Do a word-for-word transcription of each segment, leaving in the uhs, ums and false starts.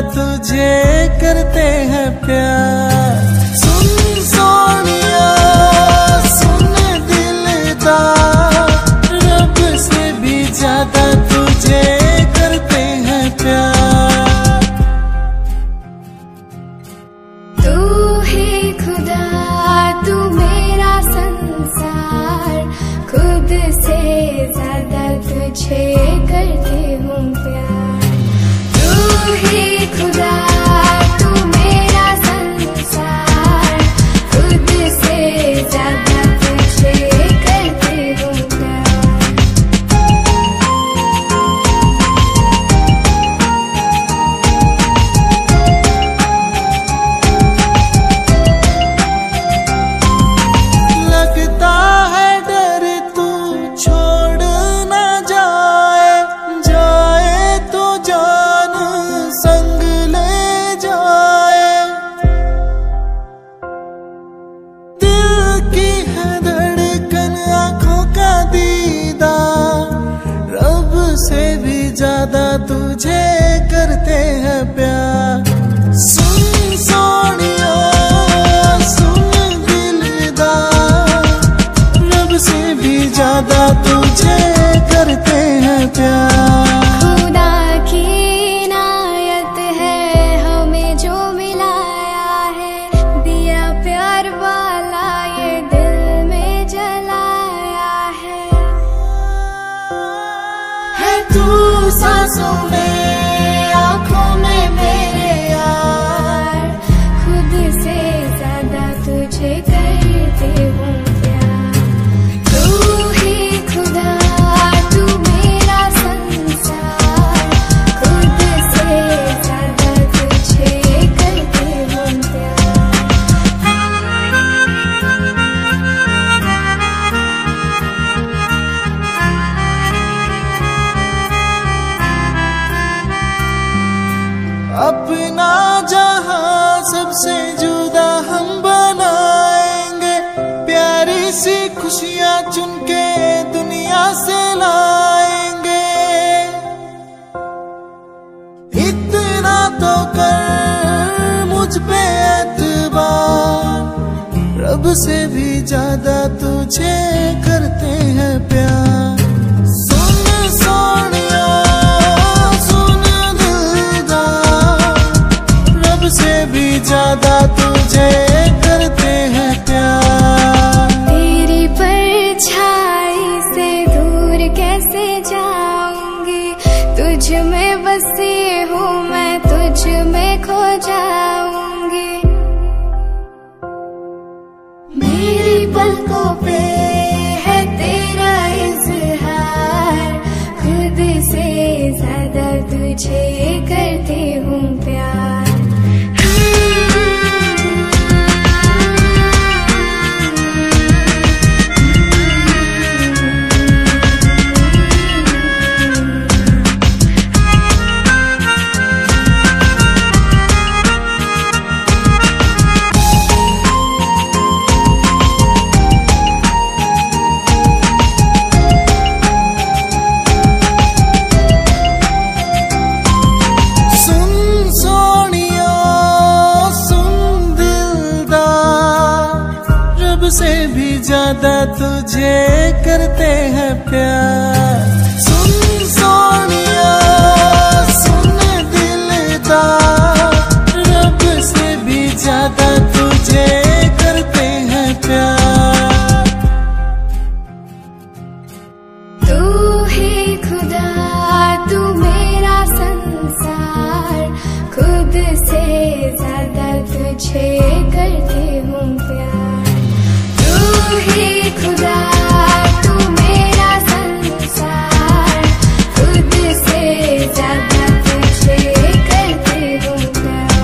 तुझे करते हैं प्यार। सुन सोनिया सुन दिलदार, रब से भी ज्यादा तुझे करते हैं प्यार। तू ही खुदा तू मेरा संसार, खुद से ज्यादा तुझे करती हूँ प्यार। तू ही खुदा तू मेरा संसार, खुद से ज्यादा तुझे करती हूँ प्यार। लगता है डर तू छोड़ ना जाए, जाए तो जान संग ले जाए। दिल की है धड़कन आंखों का दीदार, रब से भी ज्यादा तुझे करते हैं प्यार। सुन सोनिया सुन दिलदार, रब से भी ज्यादा तुझे करते हैं प्यार। खुदा की इनायत है हमें जो मिलाया है, दिया प्यार वाला ये दिल में जलाया है। है तू सांसों में आंखों में मेरे यार, खुद से ज्यादा तुझे करती हूँ प्यार। तू ही खुदा तू मेरा संसार, खुद से ज्यादा तुझे करती हूँ प्यार। अपना जहां सबसे जुदा हम बनाएंगे, प्यारी सी खुशियां चुन के दुनिया से लाएंगे। इतना तो कर मुझ पे एतबार, रब से भी ज्यादा तुझे करते हैं प्यार। सुन सोनिया सुन दिलदार, रब से भी ज्यादा तुझे करते हैं प्यार। तेरी परछाई से दूर कैसे जाऊंगी, तुझ में बसी हूँ मैं तुझ में खो जाऊंगी। मेरी पलकों पे है तेरा इज़हार, खुद से ज्यादा तुझे करती हूँ प्यार। सुन सोनिया सुन दिलदार, रब से भी ज्यादा तुझे करते हैं प्यार। सुन सोनिया सुन दिलदार, रब से भी ज्यादा तुझे करते हैं प्यार। तू ही खुदा तू मेरा संसार, खुद से ज्यादा तुझे करती हूँ प्यार। तू ही खुदा तू मेरा संसार, खुद से ज्यादा तुझे करती हूँ प्यार।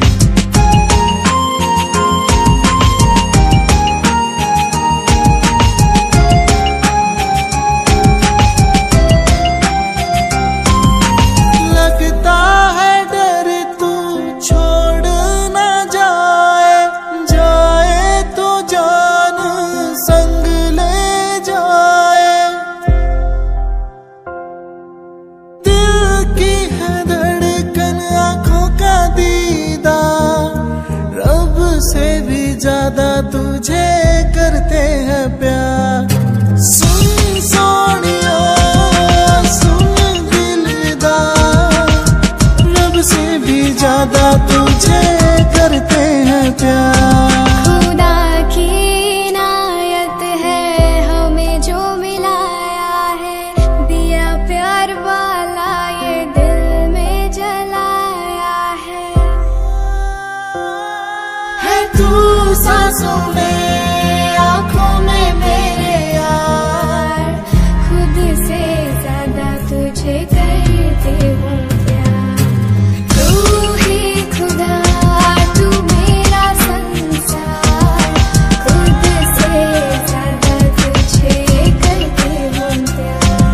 लगता है डर तू छोड़ ना जाए, जाए तो जान संग ले तुझे करते हैं प्यार। सुन सोनिया सुन दिलदार, रब से भी ज्यादा तुझे करते हैं प्यार। खुदा की इनायत है हमें जो मिलाया है, दिया प्यार वाला ये दिल में जलाया है। है तू सांसों में आँखों में मेरे यार, खुद से ज्यादा तुझे करते हूँ प्यार। तू ही खुदा तू मेरा संसार, खुद से ज्यादा तुझे करते हूँ प्यार।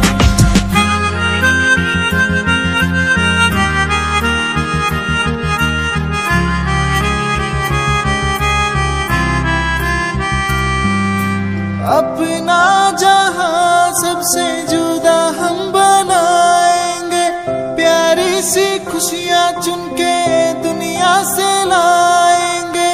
अपना जहां सबसे जुदा हम बनाएंगे, प्यारी सी खुशियां चुन के दुनिया से लाएंगे।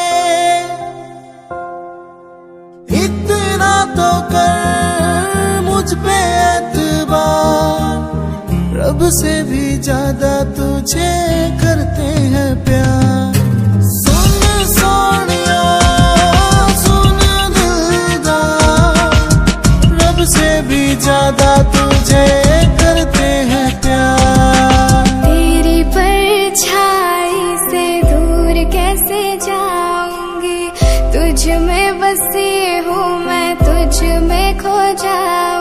इतना तो कर मुझ पे एतबार, रब से भी ज्यादा तुझे करते हैं प्यार। सुन सोनिया सुन दिलदार, रब से भी ज्यादा तुझे करते हैं प्यार। तेरी परछाई से दूर कैसे जाऊंगी, तुझ में बसी हूँ मैं तुझ में खो जाऊंगी।